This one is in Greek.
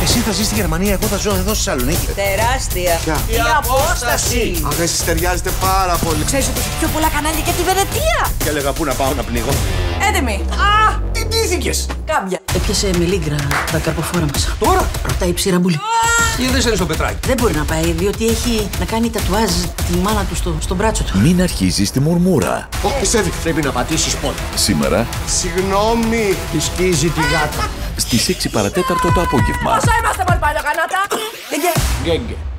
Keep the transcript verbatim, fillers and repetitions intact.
Εσύ θα ζεις στη Γερμανία, εγώ θα ζω εδώ στη Θεσσαλονίκη. Τεράστια. Ποια? Η απόσταση. Αχ, εσείς ταιριάζετε πάρα πολύ. Ξέρεις ότι έχει πιο πολλά κανάλια και τη Βενετία. Και έλεγα πού να πάω να πνίγω. Έτοιμοι. Α, τι ντύθηκες. Κάμπια. Έπιασε μιλίγκρα τα καρποφόρα μας. Τώρα. Ρωτάει ψηραμπούλη. Γιατί δεν είσαι στο πετράκι. Δεν μπορεί να πάει, διότι έχει να κάνει τατουάζ τη μάνα του στο, στον μπράτσο του. Μην αρχίζεις τη μουρμούρα. Ω, πιστεύει. Πρέπει να πατήσεις πόδι. Σήμερα Συγγνώμη. Τη σκίζει τη γάτα. στις έξι παρατέταρτο το απόγευμα. Πόσο είμαστε πολύ παλιό κανάτα. Γκέγκε.